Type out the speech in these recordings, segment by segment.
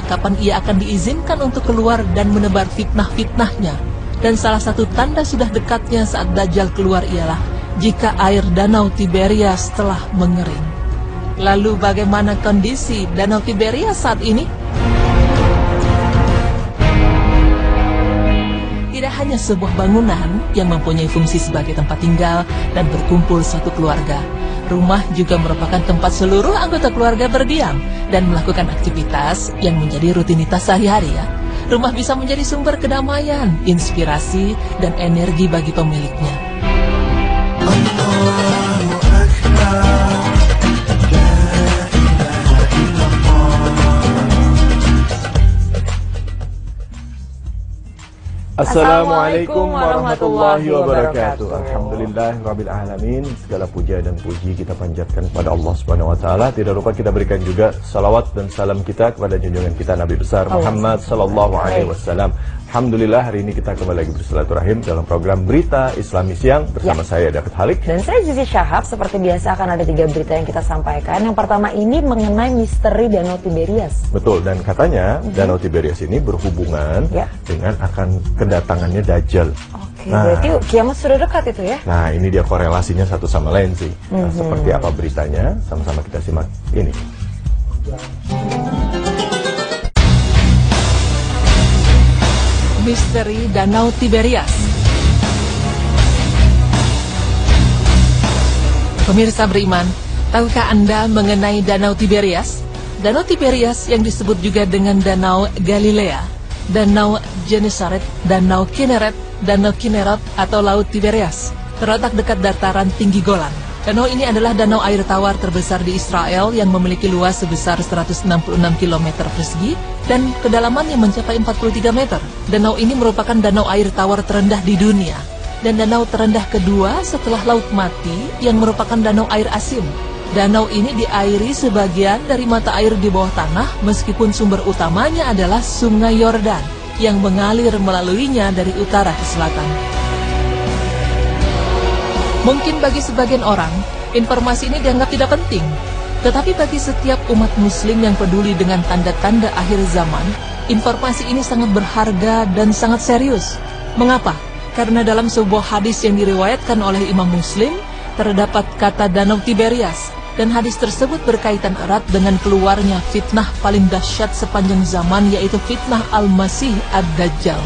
kapan ia akan diizinkan untuk keluar dan menebar fitnah-fitnahnya. Dan salah satu tanda sudah dekatnya saat Dajjal keluar ialah jika air danau Tiberias telah mengering. Lalu bagaimana kondisi danau Tiberias saat ini? Tidak hanya sebuah bangunan yang mempunyai fungsi sebagai tempat tinggal dan berkumpul suatu keluarga. Rumah juga merupakan tempat seluruh anggota keluarga berdiam dan melakukan aktivitas yang menjadi rutinitas sehari-hari ya. Rumah bisa menjadi sumber kedamaian, inspirasi, dan energi bagi pemiliknya. Assalamualaikum warahmatullahi wabarakatuh. Alhamdulillahirabbil alamin. Segala puja dan puji kita panjatkan kepada Allah Subhanahu wa taala. Tidak lupa kita berikan juga salawat dan salam kita kepada junjungan kita Nabi besar Muhammad sallallahu alaihi wasallam. Alhamdulillah, hari ini kita kembali lagi bersilaturahim dalam program Berita Islami Siang bersama saya David Halik dan saya Zizi Syahab. Seperti biasa akan ada 3 berita yang kita sampaikan. Yang pertama ini mengenai misteri Danau Tiberias. Betul, dan katanya Danau Tiberias ini berhubungan dengan akan kedatangannya Dajjal. Oke, berarti kiamat sudah dekat itu ya? Nah, ini dia korelasinya satu sama lain sih. Nah, seperti apa beritanya? Sama-sama kita simak ini. Misteri Danau Tiberias. Pemirsa beriman, tahukah Anda mengenai Danau Tiberias? Danau Tiberias yang disebut juga dengan Danau Galilea, Danau Genesaret, Danau Kinneret, Danau Kinnerot atau Laut Tiberias, terletak dekat dataran tinggi Golan. Danau ini adalah danau air tawar terbesar di Israel yang memiliki luas sebesar 166 km persegi dan kedalamannya mencapai 43 meter. Danau ini merupakan danau air tawar terendah di dunia dan danau terendah kedua setelah Laut Mati yang merupakan danau air asin. Danau ini diairi sebagian dari mata air di bawah tanah meskipun sumber utamanya adalah Sungai Yordan yang mengalir melaluinya dari utara ke selatan. Mungkin bagi sebagian orang, informasi ini dianggap tidak penting. Tetapi bagi setiap umat muslim yang peduli dengan tanda-tanda akhir zaman, informasi ini sangat berharga dan sangat serius. Mengapa? Karena dalam sebuah hadis yang diriwayatkan oleh Imam Muslim, terdapat kata Danau Tiberias, dan hadis tersebut berkaitan erat dengan keluarnya fitnah paling dahsyat sepanjang zaman, yaitu fitnah Al-Masih Ad-Dajjal.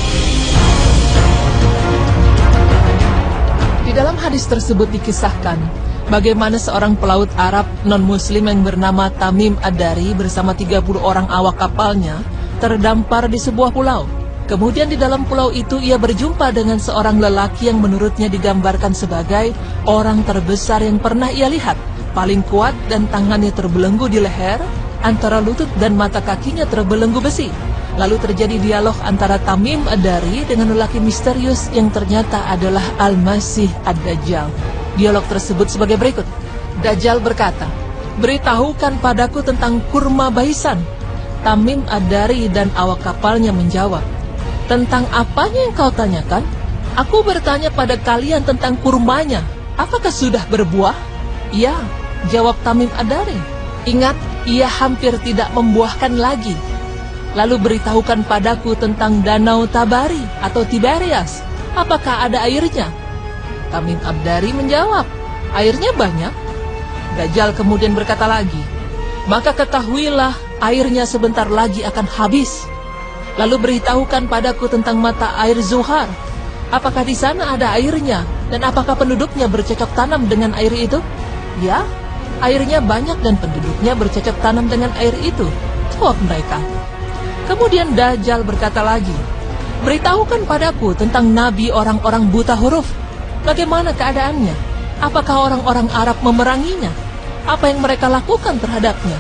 Di dalam hadis tersebut dikisahkan bagaimana seorang pelaut Arab non-muslim yang bernama Tamim Ad-Dari bersama 30 orang awak kapalnya terdampar di sebuah pulau. Kemudian di dalam pulau itu ia berjumpa dengan seorang lelaki yang menurutnya digambarkan sebagai orang terbesar yang pernah ia lihat, paling kuat dan tangannya terbelenggu di leher, antara lutut dan mata kakinya terbelenggu besi. Lalu terjadi dialog antara Tamim Ad-Dari dengan lelaki misterius yang ternyata adalah Al-Masih Ad-Dajjal. Dialog tersebut sebagai berikut. Dajjal berkata, "Beritahukan padaku tentang kurma baisan." Tamim Ad-Dari dan awak kapalnya menjawab, "Tentang apanya yang kau tanyakan? Aku bertanya pada kalian tentang kurmanya. Apakah sudah berbuah?" "Ya," jawab Tamim Ad-Dari. "Ingat, ia hampir tidak membuahkan lagi." "Lalu beritahukan padaku tentang Danau Tabari atau Tiberias. Apakah ada airnya?" Tamim Ad-Dari menjawab, "Airnya banyak." Dajjal kemudian berkata lagi, "Maka ketahuilah airnya sebentar lagi akan habis." "Lalu beritahukan padaku tentang mata air Zuhar. Apakah di sana ada airnya dan apakah penduduknya bercocok tanam dengan air itu?" "Ya, airnya banyak dan penduduknya bercocok tanam dengan air itu," jawab mereka. Kemudian Dajjal berkata lagi, "Beritahukan padaku tentang nabi orang-orang buta huruf. Bagaimana keadaannya? Apakah orang-orang Arab memeranginya? Apa yang mereka lakukan terhadapnya?"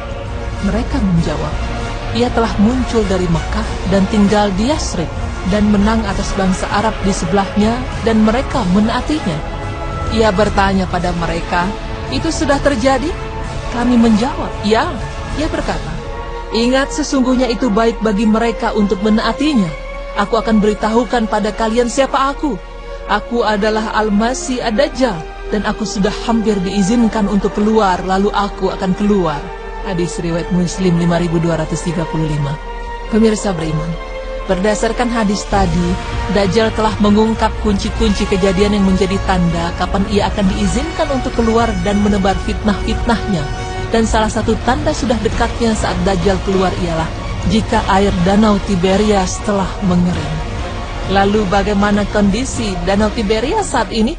Mereka menjawab, "Ia telah muncul dari Mekah dan tinggal di Yasrib dan menang atas bangsa Arab di sebelahnya dan mereka menaatinya." Ia bertanya pada mereka, "Itu sudah terjadi?" Kami menjawab, "Ya." Ia berkata, "Ingat, sesungguhnya itu baik bagi mereka untuk menaatinya. Aku akan beritahukan pada kalian siapa aku. Aku adalah Al-Masih Ad-Dajjal, dan aku sudah hampir diizinkan untuk keluar, lalu aku akan keluar." Hadis riwayat Muslim 5235. Pemirsa beriman, berdasarkan hadis tadi, Dajjal telah mengungkap kunci-kunci kejadian yang menjadi tanda kapan ia akan diizinkan untuk keluar dan menebar fitnah-fitnahnya. Dan salah satu tanda sudah dekatnya saat Dajjal keluar ialah jika air danau Tiberias telah mengering. Lalu bagaimana kondisi danau Tiberias saat ini?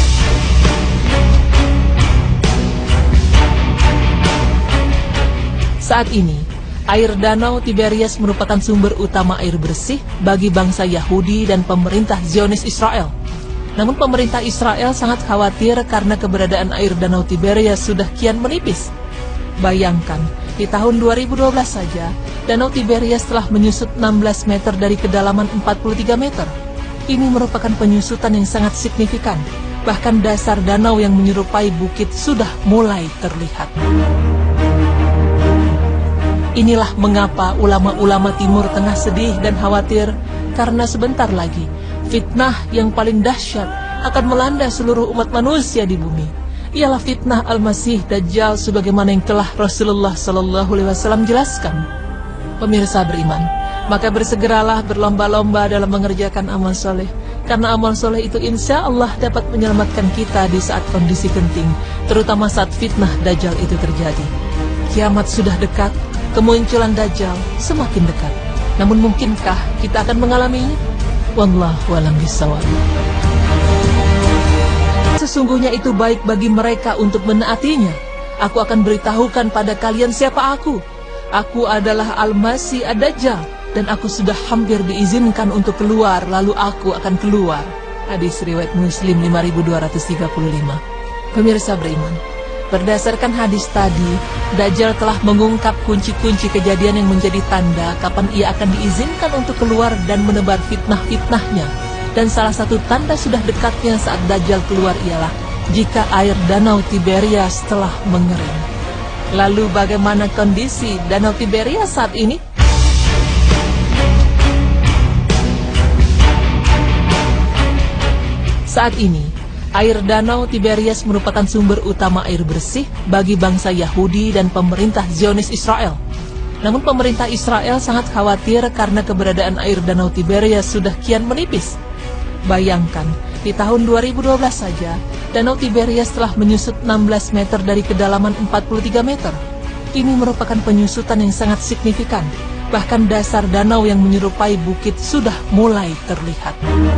Saat ini, air danau Tiberias merupakan sumber utama air bersih bagi bangsa Yahudi dan pemerintah Zionis Israel. Namun pemerintah Israel sangat khawatir karena keberadaan air danau Tiberias sudah kian menipis. Bayangkan, di tahun 2012 saja, danau Tiberias telah menyusut 16 meter dari kedalaman 43 meter. Ini merupakan penyusutan yang sangat signifikan. Bahkan dasar danau yang menyerupai bukit sudah mulai terlihat. Inilah mengapa ulama-ulama Timur Tengah sedih dan khawatir karena sebentar lagi fitnah yang paling dahsyat akan melanda seluruh umat manusia di bumi. Ialah fitnah Al-Masih Dajjal sebagaimana yang telah Rasulullah SAW jelaskan. Pemirsa beriman, maka bersegeralah berlomba-lomba dalam mengerjakan amal soleh, karena amal soleh itu insya Allah dapat menyelamatkan kita di saat kondisi genting, terutama saat fitnah Dajjal itu terjadi. Kiamat sudah dekat. Kemunculan Dajjal semakin dekat. Namun mungkinkah kita akan mengalaminya? Wallahu a'lam bishawab. Sesungguhnya itu baik bagi mereka untuk menaatinya. Aku akan beritahukan pada kalian siapa aku. Aku adalah Al-Masih Ad-Dajjal dan aku sudah hampir diizinkan untuk keluar, lalu aku akan keluar. Hadis riwayat Muslim 5235. Pemirsa beriman, berdasarkan hadis tadi, Dajjal telah mengungkap kunci-kunci kejadian yang menjadi tanda kapan ia akan diizinkan untuk keluar dan menebar fitnah-fitnahnya. Dan salah satu tanda sudah dekatnya saat Dajjal keluar ialah jika air danau Tiberias telah mengering. Lalu bagaimana kondisi danau Tiberias saat ini? Saat ini, air danau Tiberias merupakan sumber utama air bersih bagi bangsa Yahudi dan pemerintah Zionis Israel. Namun pemerintah Israel sangat khawatir karena keberadaan air danau Tiberias sudah kian menipis. Bayangkan, di tahun 2012 saja, danau Tiberias telah menyusut 16 meter dari kedalaman 43 meter. Ini merupakan penyusutan yang sangat signifikan. Bahkan dasar danau yang menyerupai bukit sudah mulai terlihat.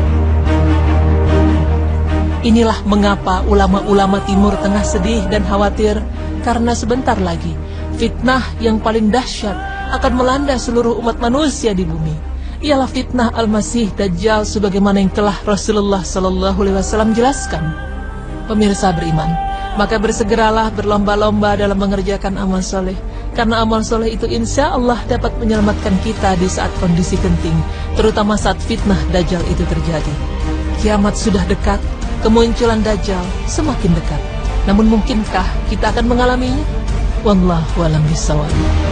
Inilah mengapa ulama-ulama Timur Tengah sedih dan khawatir karena sebentar lagi fitnah yang paling dahsyat akan melanda seluruh umat manusia di bumi. Ialah fitnah Al-Masih Dajjal sebagaimana yang telah Rasulullah SAW jelaskan. Pemirsa beriman, maka bersegeralah berlomba-lomba dalam mengerjakan amal soleh, karena amal soleh itu insya Allah dapat menyelamatkan kita di saat kondisi genting, terutama saat fitnah Dajjal itu terjadi. Kiamat sudah dekat. Kemunculan Dajjal semakin dekat. Namun mungkinkah kita akan mengalaminya? Wallahu a'lam bishawab.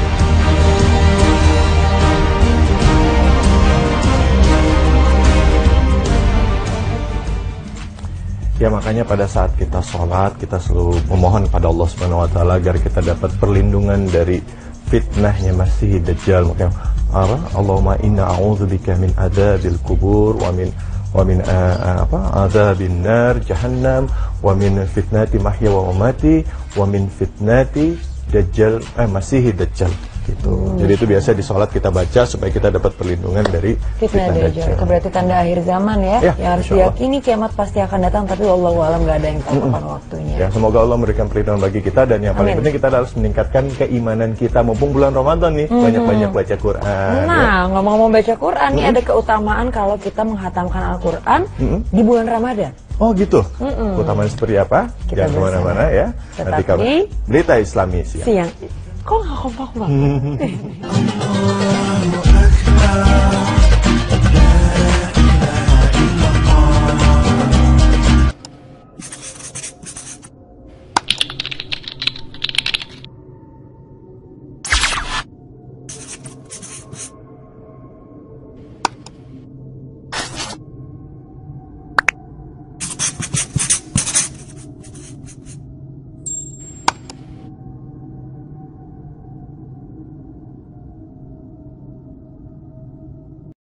Ya, makanya pada saat kita sholat, kita selalu memohon pada Allah Subhanahu wa taala agar kita dapat perlindungan dari fitnahnya Masih Dajjal. Makanya Allahumma inna a'udzubika min adzabil kubur wa min adzabin nar jahannam wa min fitnati mahya wa mamati wa min fitnati Dajjal Masih Dajjal gitu. Jadi itu biasa di sholat kita baca supaya kita dapat perlindungan dari fitnah Dajjal. Itu berarti tanda akhir zaman ya, yang harus diyakini kiamat pasti akan datang, tapi wallahu alam nggak ada yang tahu kapan waktunya. Ya, semoga Allah memberikan perlindungan bagi kita, dan yang paling penting kita harus meningkatkan keimanan kita mumpung bulan Ramadan nih, banyak-banyak baca Quran. Nah, ngomong-ngomong baca Quran nih, ada keutamaan kalau kita menghatamkan Al-Quran di bulan Ramadan. Oh gitu. Keutamaan seperti apa? Jangan kemana-mana ya. Nanti kami Berita Islami siang. Kok nggak kompak banget?